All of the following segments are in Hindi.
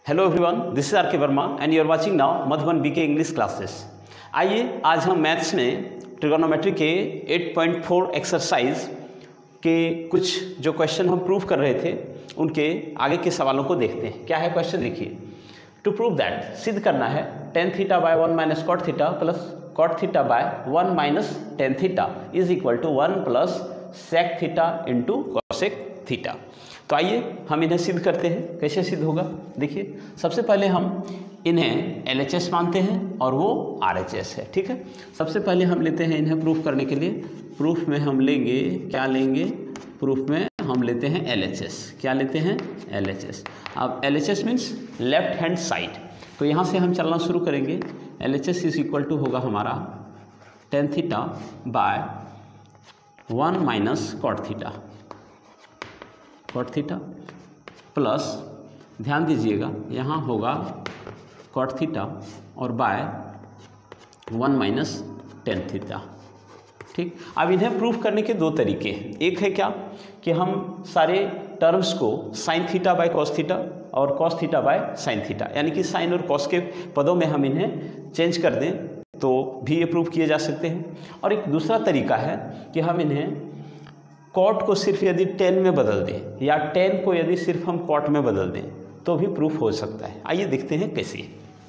Hello everyone, this is R K Verma and you are watching now Madhuban B K English classes. आइए आज हम मैथ्स में ट्रिगोनोमेट्री के 8.4 एक्सरसाइज के कुछ जो क्वेश्चन हम प्रूव कर रहे थे उनके आगे के सवालों को देखते हैं। क्या है क्वेश्चन, देखिए। टू प्रूव दैट, सिद्ध करना है tan theta by 1 minus cot theta plus cot theta by 1 minus tan theta is equal to 1 plus sec theta into cosec theta. तो आइए हम इन्हें सिद्ध करते हैं। कैसे सिद्ध होगा, देखिए। सबसे पहले हम इन्हें LHS मानते हैं और वो RHS है, ठीक है। सबसे पहले हम लेते हैं इन्हें प्रूफ करने के लिए। प्रूफ में हम लेंगे, क्या लेंगे, प्रूफ में हम लेते हैं LHS। क्या लेते हैं, LHS। अब LHS means left hand side. तो यहाँ से हम चलना शुरू करेंगे। LHS इज इक्वल टू होगा हमारा tan theta by 1 minus cot theta, cot theta plus, ध्यान दीजिएगा यहाँ होगा कॉट थीटा और बाय 1 माइनस tan थीटा, ठीक। अब इन्हें प्रूफ करने के दो तरीके हैं। एक है क्या कि हम सारे टर्म्स को sine theta by cos theta और cos theta by sine theta, यानी कि साइन और कॉस के पदों में हम इन्हें चेंज कर दें तो भी ये प्रूफ किए जा सकते हैं। और एक दूसरा तरीका है कि हम इन्हें कॉट को सिर्फ यदि tan में बदल दें या tan को यदि सिर्फ हम कॉट में बदल दें तो भी प्रूफ हो सकता है। आइए देखते हैं कैसे।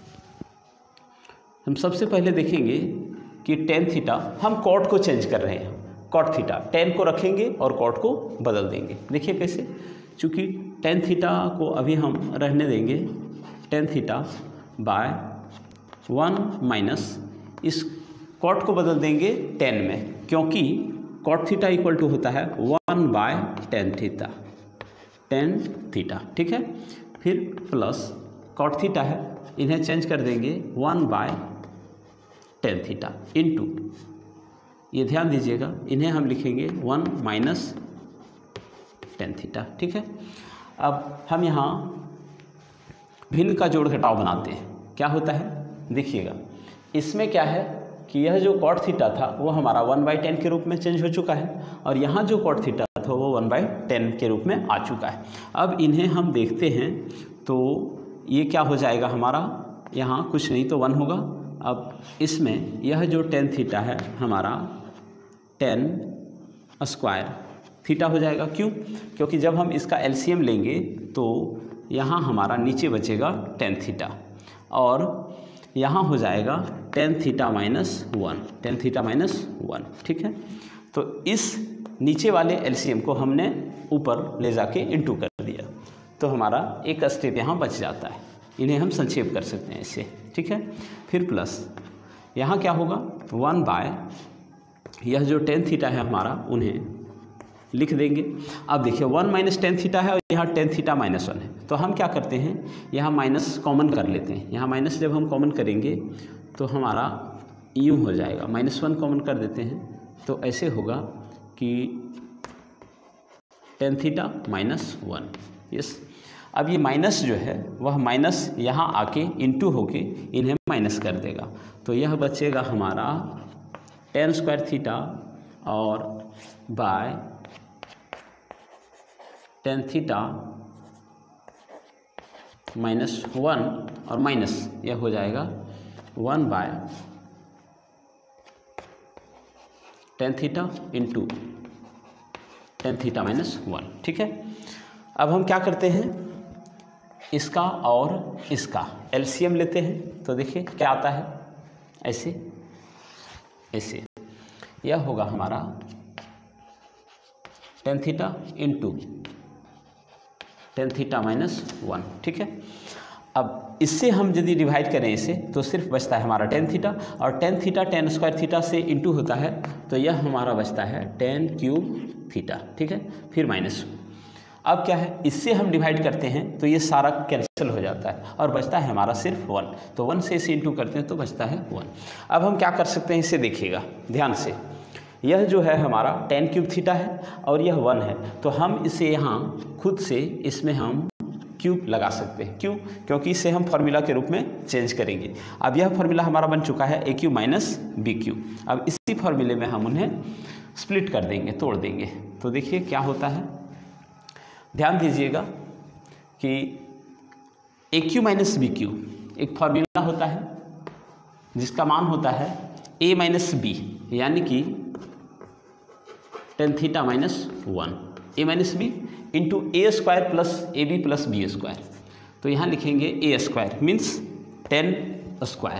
हम सबसे पहले देखेंगे कि tan थीटा हम कॉट को चेंज कर रहे हैं, कॉट थीटा, tan को रखेंगे और कॉट को बदल देंगे। देखिए कैसे, चूँकि tan थीटा को अभी हम रहने देंगे tan थीटा बाय 1 माइनस, इस कॉट को बदल देंगे tan में, क्योंकि कॉट थीटा इक्वल टू होता है 1 by tan theta, tan theta, ठीक है। फिर प्लस कॉट थीटा है, इन्हें चेंज कर देंगे 1 बाय tan थीटा इंटू, ये ध्यान दीजिएगा, इन्हें हम लिखेंगे 1 माइनस tan थीटा, ठीक है। अब हम यहाँ भिन्न का जोड़ घटाव बनाते हैं। क्या होता है, देखिएगा, इसमें क्या है कि यह जो कॉट थीटा था वो हमारा 1 बाई 10 के रूप में चेंज हो चुका है और यहाँ जो कॉट थीटा था वो 1 बाई 10 के रूप में आ चुका है। अब इन्हें हम देखते हैं तो ये क्या हो जाएगा हमारा, यहाँ कुछ नहीं तो 1 होगा। अब इसमें यह जो tan थीटा है हमारा tan स्क्वायर थीटा हो जाएगा। क्यों, क्योंकि जब हम इसका LCM लेंगे तो यहाँ हमारा नीचे बचेगा tan थीटा और यहाँ हो जाएगा tan theta minus 1, tan theta minus 1, ठीक है। तो इस नीचे वाले LCM को हमने ऊपर ले जाके इंटू कर दिया तो हमारा एक स्टेप यहाँ बच जाता है। इन्हें हम संक्षेप कर सकते हैं इससे, ठीक है। फिर प्लस यहाँ क्या होगा 1 बाय, यह जो tan थीटा है हमारा उन्हें लिख देंगे। अब देखिए 1 माइनस tan थीटा है और यहाँ tan थीटा माइनस 1 है, तो हम क्या करते हैं यहाँ माइनस कॉमन कर लेते हैं। यहाँ माइनस जब हम कॉमन करेंगे तो हमारा यूँ हो जाएगा, -1 कॉमन कर देते हैं तो ऐसे होगा कि tan थीटा माइनस 1, यस। अब ये माइनस जो है वह माइनस यहाँ आके इंटू होके इन्हें माइनस कर देगा, तो यह बचेगा हमारा tan स्क्वायर थीटा और बाय tan थीटा माइनस 1 और माइनस यह हो जाएगा 1 by tan theta into tan theta minus 1, ठीक है। अब हम क्या करते हैं, इसका और इसका LCM लेते हैं तो देखिए क्या आता है, ऐसे ऐसे यह होगा हमारा tan theta into tan theta minus 1, ठीक है। अब इससे हम यदि डिवाइड करें इसे तो सिर्फ बचता है हमारा tan थीटा और tan theta tan square theta से इंटू होता है तो यह हमारा बचता है tan क्यूब थीटा, ठीक है। फिर माइनस, अब क्या है, इससे हम डिवाइड करते हैं तो ये सारा कैंसिल हो जाता है और बचता है हमारा सिर्फ 1, तो 1 से इसे इंटू करते हैं तो बचता है 1। अब हम क्या कर सकते हैं, इसे देखिएगा ध्यान से, यह जो है हमारा tan क्यूब थीटा है और यह 1 है, तो हम इसे यहाँ खुद से इसमें हम क्यूब लगा सकते हैं। क्यों, क्योंकि इसे हम फार्मूला के रूप में चेंज करेंगे। अब यह फार्मूला हमारा बन चुका है a cube minus b cube. अब इसी फार्मूले में हम उन्हें स्प्लिट कर देंगे, तोड़ देंगे, तो देखिए क्या होता है, ध्यान दीजिएगा कि A cube minus B cube एक फॉर्मूला होता है जिसका मान होता है ए माइनस बी, यानी कि tan theta minus 1 A minus B into A square plus A B plus B square. तो यहाँ लिखेंगे A square means 10 square,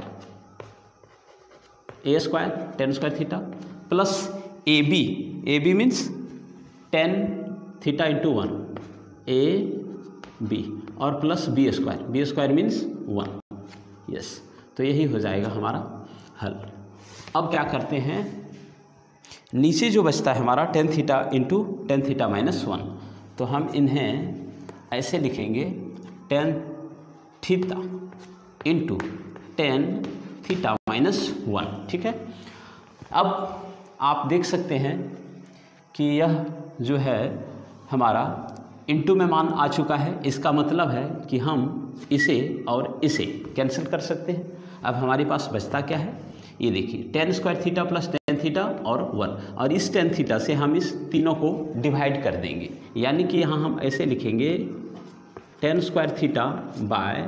A square 10 square theta plus A B means 10 theta into 1 A B और plus B square means 1। Yes, तो यही हो जाएगा हमारा हल। अब क्या करते हैं, नीचे जो बचता है हमारा 10 थीटा इंटू 10 थीटा माइनस 1, तो हम इन्हें ऐसे लिखेंगे 10 थीटा इंटू 10 थीटा माइनस 1। ठीक है, अब आप देख सकते हैं कि यह जो है हमारा इंटू में मान आ चुका है। इसका मतलब है कि हम इसे और इसे कैंसिल कर सकते हैं। अब हमारे पास बचता क्या है, ये देखिए 10 स्क्वायर थीटा प्लस 10 थीटा और 1, और इस 10 थीटा से हम इस तीनों को डिवाइड कर देंगे, यानी कि यहाँ हम ऐसे लिखेंगे 10 square theta by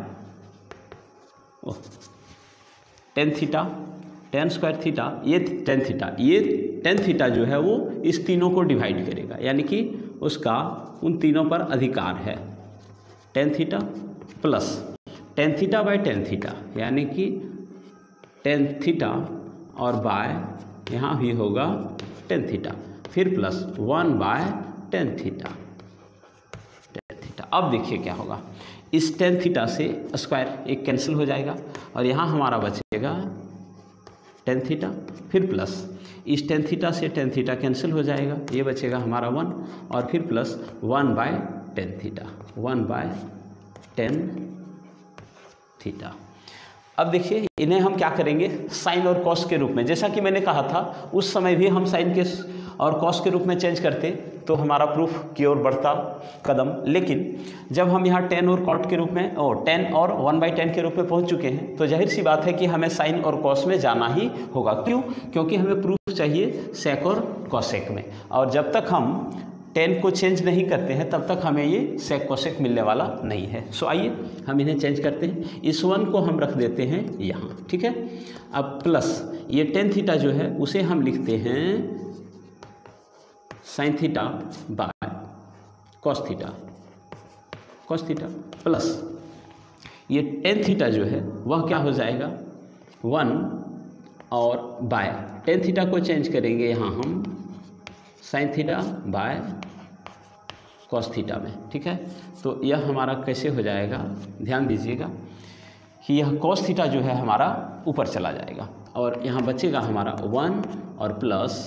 10 theta, 10 square theta ये 10 थीटा जो है वो इस तीनों को डिवाइड करेगा, यानी कि उसका उन तीनों पर अधिकार है। 10 theta plus 10 theta by 10 theta, यानी कि 10 थीटा और बाय यहाँ भी होगा 10 थीटा, फिर प्लस 1 बाय 10 थीटा। अब देखिए क्या होगा, इस 10 थीटा से स्क्वायर एक कैंसिल हो जाएगा और यहाँ हमारा बचेगा 10 थीटा, फिर प्लस इस 10 थीटा से 10 थीटा कैंसिल हो जाएगा, ये बचेगा हमारा 1 और फिर plus 1 by 10 theta, 1 by 10 theta. अब देखिए इन्हें हम क्या करेंगे, साइन और कॉस के रूप में, जैसा कि मैंने कहा था उस समय भी हम साइन के और कॉस के रूप में चेंज करते तो हमारा प्रूफ की ओर बढ़ता कदम। लेकिन जब हम यहाँ 10 और कॉट के रूप में 10 और 1/10 के रूप में पहुँच चुके हैं, तो जाहिर सी बात है कि हमें साइन और कॉस में जाना ही होगा। क्यों? क्योंकि हमें प्रूफ चाहिए सेक और कॉसेक में, और जब तक हम 10 को चेंज नहीं करते हैं तब तक हमें ये सेक कोसेक मिलने वाला नहीं है। सो आइए हम इन्हें चेंज करते हैं। इस 1 को हम रख देते हैं यहाँ, ठीक है। अब प्लस ये 10 थीटा जो है उसे हम लिखते हैं sine theta by cos theta plus ये 10 थीटा जो है वह क्या हो जाएगा 1 और बाय 10 थीटा को चेंज करेंगे यहाँ हम sine theta by cos theta में, ठीक है। तो यह हमारा कैसे हो जाएगा, ध्यान दीजिएगा कि यह कॉस थीटा जो है हमारा ऊपर चला जाएगा और यहाँ बचेगा हमारा 1 और plus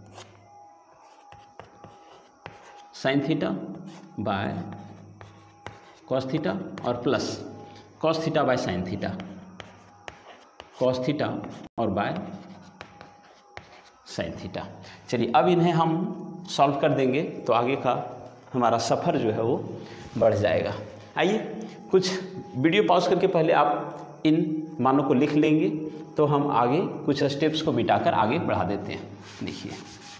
sine theta by cos theta और plus cos theta by sine theta, cos theta और बाय साइन थीटा। चलिए अब इन्हें हम सॉल्व कर देंगे तो आगे का हमारा सफ़र जो है वो बढ़ जाएगा। आइए कुछ वीडियो पॉज करके पहले आप इन मानों को लिख लेंगे तो हम आगे कुछ स्टेप्स को मिटाकर आगे बढ़ा देते हैं। देखिए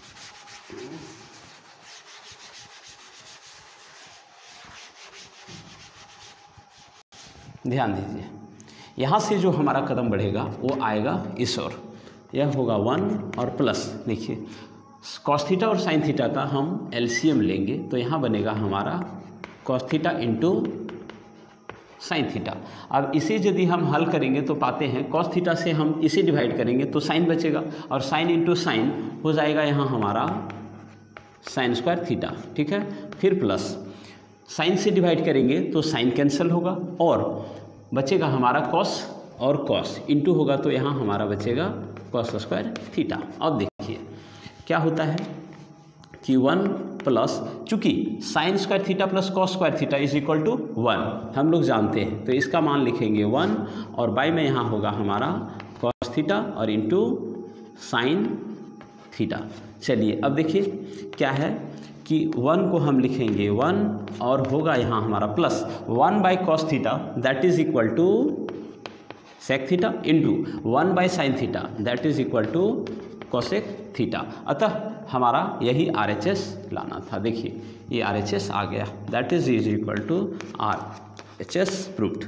ध्यान दीजिए, यहाँ से जो हमारा कदम बढ़ेगा वो आएगा इस ओर, यह होगा 1 और प्लस देखिए कॉस थीटा और साइन थीटा का हम एलसीएम लेंगे तो यहाँ बनेगा हमारा cos theta into sine theta. अब इसे यदि हम हल करेंगे तो पाते हैं कॉस थीटा से हम इसे डिवाइड करेंगे तो साइन बचेगा और साइन इंटू साइन हो जाएगा यहाँ हमारा साइन स्क्वायर थीटा, ठीक है। फिर प्लस साइन से डिवाइड करेंगे तो साइन कैंसिल होगा और बचेगा हमारा कॉस और कॉस इंटू होगा तो यहाँ हमारा बचेगा कॉस स्क्वायर थीटा। अब देखिए क्या होता है कि 1 प्लस, चूँकि sine square theta plus cos square theta is equal to 1 हम लोग जानते हैं, तो इसका मान लिखेंगे 1 और बाई में यहाँ होगा हमारा कॉस थीटा और इंटू साइन थीटा। चलिए अब देखिए क्या है कि 1 को हम लिखेंगे 1 और होगा यहाँ हमारा plus 1 by cos theta that is equal to sec theta into 1 by sine theta that is equal to cosec theta. अतः हमारा यही RHS लाना था। देखिए ये RHS आ गया that is equal to HS proved.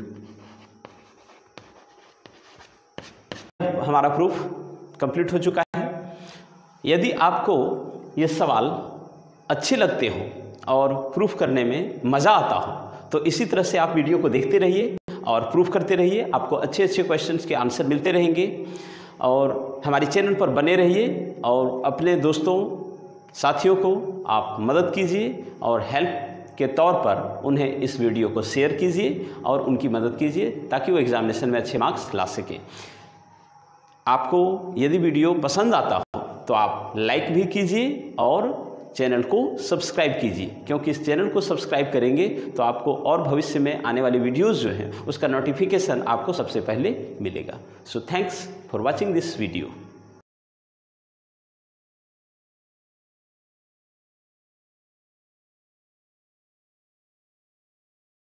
हमारा प्रूफ कंप्लीट हो चुका है। यदि आपको ये सवाल अच्छे लगते हो और प्रूफ करने में मज़ा आता हो तो इसी तरह से आप वीडियो को देखते रहिए और प्रूफ करते रहिए। आपको अच्छे अच्छे क्वेश्चंस के आंसर मिलते रहेंगे और हमारे चैनल पर बने रहिए और अपने दोस्तों साथियों को आप मदद कीजिए और हेल्प के तौर पर उन्हें इस वीडियो को शेयर कीजिए और उनकी मदद कीजिए ताकि वो एग्जामिनेशन में अच्छे मार्क्स ला सकें। आपको यदि वीडियो पसंद आता हो तो आप लाइक भी कीजिए और चैनल को सब्सक्राइब कीजिए, क्योंकि इस चैनल को सब्सक्राइब करेंगे तो आपको और भविष्य में आने वाली वीडियोस जो हैं उसका नोटिफिकेशन आपको सबसे पहले मिलेगा। So thanks for watching this video.